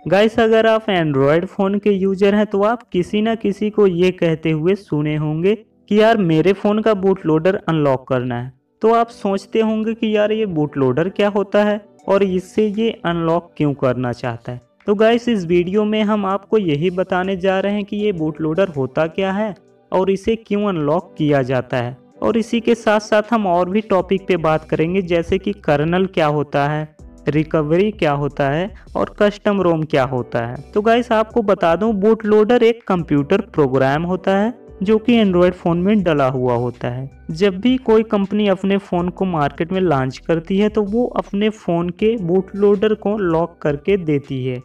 Guys अगर आप Android phone के यूज़र हैं तो आप किसी ना किसी को ये कहते हुए सुने होंगे कि यार मेरे फ़ोन का बूट लोडर अनलॉक करना है। तो आप सोचते होंगे कि यार ये बूट लोडर क्या होता है और इससे ये अनलॉक क्यों करना चाहता है। तो गाइस इस वीडियो में हम आपको यही बताने जा रहे हैं कि ये बूट लोडर होता क्या है और इसे क्यों अनलॉक किया जाता है। और इसी के साथ साथ हम और भी टॉपिक पे बात करेंगे, जैसे कि कर्नल क्या होता है, रिकवरी क्या होता है और कस्टम रोम क्या होता है। तो गाइस आपको बता दूं, बूट लोडर एक कंप्यूटर प्रोग्राम होता है जो कि एंड्रॉयड फ़ोन में डला हुआ होता है। जब भी कोई कंपनी अपने फ़ोन को मार्केट में लॉन्च करती है तो वो अपने फ़ोन के बूट लोडर को लॉक करके देती है।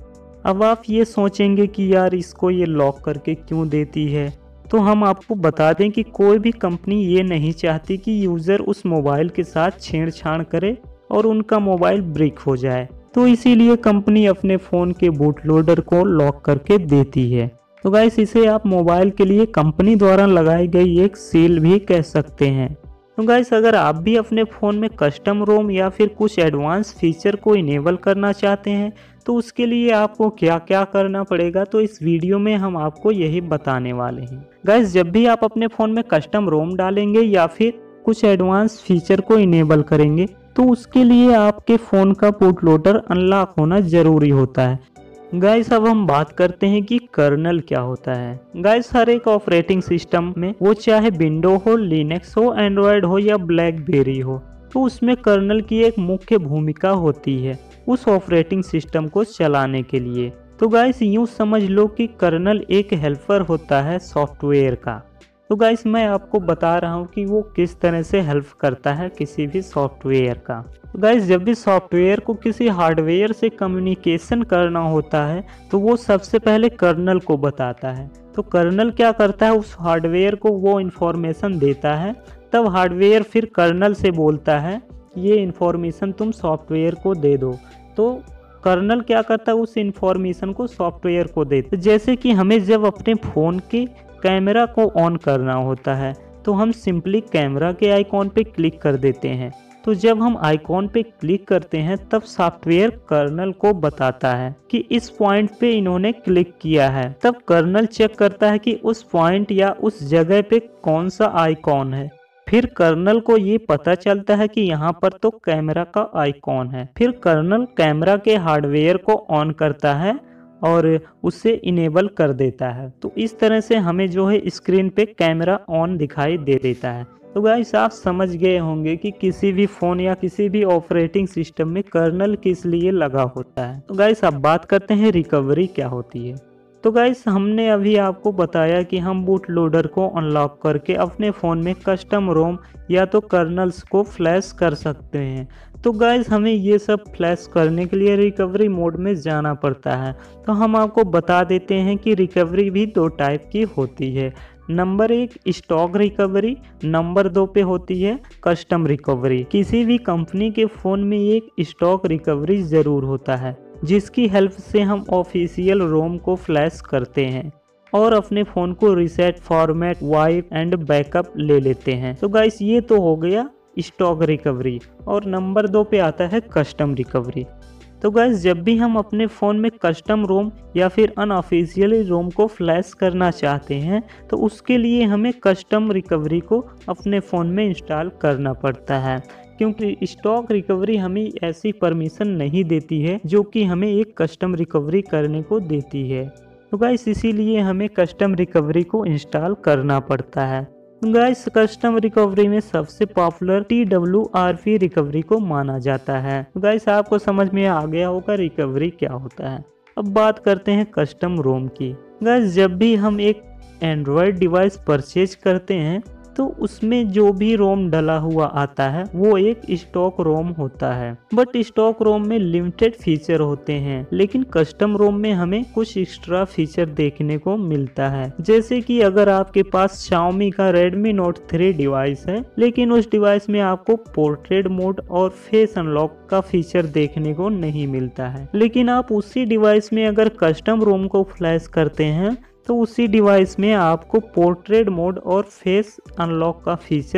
अब आप ये सोचेंगे कि यार इसको ये लॉक करके क्यों देती है, तो हम आपको बता दें कि कोई भी कंपनी ये नहीं चाहती कि यूज़र उस मोबाइल के साथ छेड़छाड़ करे और उनका मोबाइल ब्रेक हो जाए। तो इसीलिए कंपनी अपने फ़ोन के बूट लोडर को लॉक करके देती है। तो गाइस इसे आप मोबाइल के लिए कंपनी द्वारा लगाई गई एक सील भी कह सकते हैं। तो गाइस अगर आप भी अपने फ़ोन में कस्टम रोम या फिर कुछ एडवांस फीचर को इनेबल करना चाहते हैं तो उसके लिए आपको क्या क्या करना पड़ेगा, तो इस वीडियो में हम आपको यही बताने वाले हैं। गाइस जब भी आप अपने फ़ोन में कस्टम रोम डालेंगे या फिर कुछ एडवांस फीचर को इनेबल करेंगे तो उसके लिए आपके फ़ोन का बूट लोडर अनलॉक होना ज़रूरी होता है। गाइस अब हम बात करते हैं कि कर्नल क्या होता है। गाइस हर एक ऑपरेटिंग सिस्टम में, वो चाहे विंडो हो, लिनक्स हो, एंड्रॉयड हो या ब्लैकबेरी हो, तो उसमें कर्नल की एक मुख्य भूमिका होती है उस ऑपरेटिंग सिस्टम को चलाने के लिए। तो गाइस यूँ समझ लो कि कर्नल एक हेल्पर होता है सॉफ्टवेयर का। तो गाइस मैं आपको बता रहा हूँ कि वो किस तरह से हेल्प करता है किसी भी सॉफ्टवेयर का। तो गाइस जब भी सॉफ्टवेयर को किसी हार्डवेयर से कम्युनिकेशन करना होता है तो वो सबसे पहले कर्नल को बताता है। तो कर्नल क्या करता है, उस हार्डवेयर को वो इन्फॉर्मेशन देता है, तब हार्डवेयर फिर कर्नल से बोलता है ये इन्फॉर्मेशन तुम सॉफ्टवेयर को दे दो। तो कर्नल क्या करता है, उस इन्फॉर्मेशन को सॉफ्टवेयर को देता है। जैसे कि हमें जब अपने फ़ोन के कैमरा को ऑन करना होता है तो हम सिंपली कैमरा के आइकॉन पे क्लिक कर देते हैं। तो जब हम आइकॉन पे क्लिक करते हैं तब सॉफ्टवेयर कर्नल को बताता है कि इस पॉइंट पे इन्होंने क्लिक किया है। तब कर्नल चेक करता है कि उस पॉइंट या उस जगह पे कौन सा आइकॉन है। फिर कर्नल को ये पता चलता है कि यहाँ पर तो कैमरा का आइकॉन है। फिर कर्नल कैमरा के हार्डवेयर को ऑन करता है और उसे इनेबल कर देता है। तो इस तरह से हमें जो है स्क्रीन पे कैमरा ऑन दिखाई दे देता है। तो गाइस आप समझ गए होंगे कि किसी भी फ़ोन या किसी भी ऑपरेटिंग सिस्टम में कर्नल किस लिए लगा होता है। तो गाइस अब बात करते हैं रिकवरी क्या होती है। तो गाइस हमने अभी आपको बताया कि हम बूट लोडर को अनलॉक करके अपने फ़ोन में कस्टम रोम या तो कर्नल्स को फ्लैश कर सकते हैं। तो गाइस हमें ये सब फ्लैश करने के लिए रिकवरी मोड में जाना पड़ता है। तो हम आपको बता देते हैं कि रिकवरी भी दो टाइप की होती है। नंबर 1 स्टॉक रिकवरी, नंबर 2 पे होती है कस्टम रिकवरी। किसी भी कंपनी के फ़ोन में एक स्टॉक रिकवरी ज़रूर होता है जिसकी हेल्प से हम ऑफिशियल रोम को फ्लैश करते हैं और अपने फ़ोन को reset, format, wipe and backup ले लेते हैं। तो गाइस ये तो हो गया स्टॉक रिकवरी। और नंबर 2 पे आता है कस्टम रिकवरी। तो गाइस जब भी हम अपने फ़ोन में कस्टम रोम या फिर अनऑफिशियली रोम को फ्लैश करना चाहते हैं तो उसके लिए हमें कस्टम रिकवरी को अपने फ़ोन में इंस्टॉल करना पड़ता है, क्योंकि स्टॉक रिकवरी हमें ऐसी परमिशन नहीं देती है जो कि हमें एक कस्टम रिकवरी करने को देती है। तो गाइस इसीलिए हमें कस्टम रिकवरी को इंस्टॉल करना पड़ता है। गाइस कस्टम रिकवरी में सबसे पॉपुलर TWRP रिकवरी को माना जाता है। गाइस आपको समझ में आ गया होगा रिकवरी क्या होता है। अब बात करते हैं कस्टम रोम की। गाइस जब भी हम एक एंड्रॉयड डिवाइस परचेज करते हैं तो उसमें जो भी रोम डला हुआ आता है वो एक स्टॉक रोम होता है। बट स्टॉक रोम में लिमिटेड फीचर होते हैं, लेकिन कस्टम रोम में हमें कुछ एक्स्ट्रा फीचर देखने को मिलता है। जैसे कि अगर आपके पास Xiaomi का Redmi Note 3 डिवाइस है लेकिन उस डिवाइस में आपको पोर्ट्रेट मोड और फेस अनलॉक का फीचर देखने को नहीं मिलता है, लेकिन आप उसी डिवाइस में अगर कस्टम रोम को फ्लैश करते हैं तो उसी डिवाइस में आपको पोर्ट्रेट मोड और फेस अनलॉक का फीचर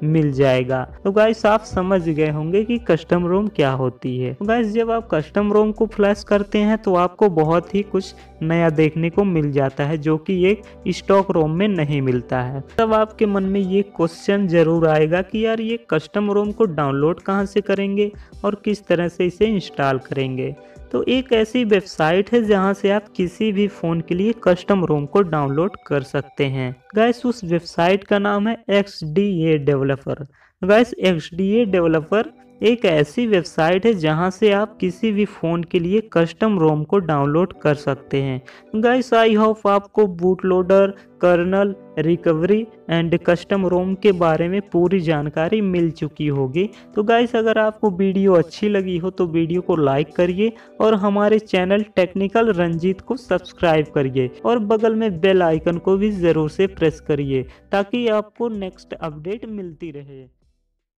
मिल जाएगा। तो गाइस आप समझ गए होंगे कि कस्टम रोम क्या होती है। तो गाइस जब आप कस्टम रोम को फ्लैश करते हैं तो आपको बहुत ही कुछ नया देखने को मिल जाता है जो कि एक स्टॉक रोम में नहीं मिलता है। तब आपके मन में ये क्वेश्चन जरूर आएगा कि यार ये कस्टम रोम को डाउनलोड कहाँ से करेंगे और किस तरह से इसे इंस्टॉल करेंगे। तो एक ऐसी वेबसाइट है जहां से आप किसी भी फ़ोन के लिए कस्टम रोम को डाउनलोड कर सकते हैं। गाइस उस वेबसाइट का नाम है XDA developer. Guys XDA developer एक ऐसी वेबसाइट है जहां से आप किसी भी फ़ोन के लिए कस्टम रोम को डाउनलोड कर सकते हैं। गाइस आई होप आपको boot loader, kernel, recovery and custom ROM के बारे में पूरी जानकारी मिल चुकी होगी। तो गाइस अगर आपको वीडियो अच्छी लगी हो तो वीडियो को लाइक करिए और हमारे चैनल टेक्निकल रंजीत को सब्सक्राइब करिए और बगल में बेल आइकन को भी ज़रूर से प्रेस करिए ताकि आपको नेक्स्ट अपडेट मिलती रहे।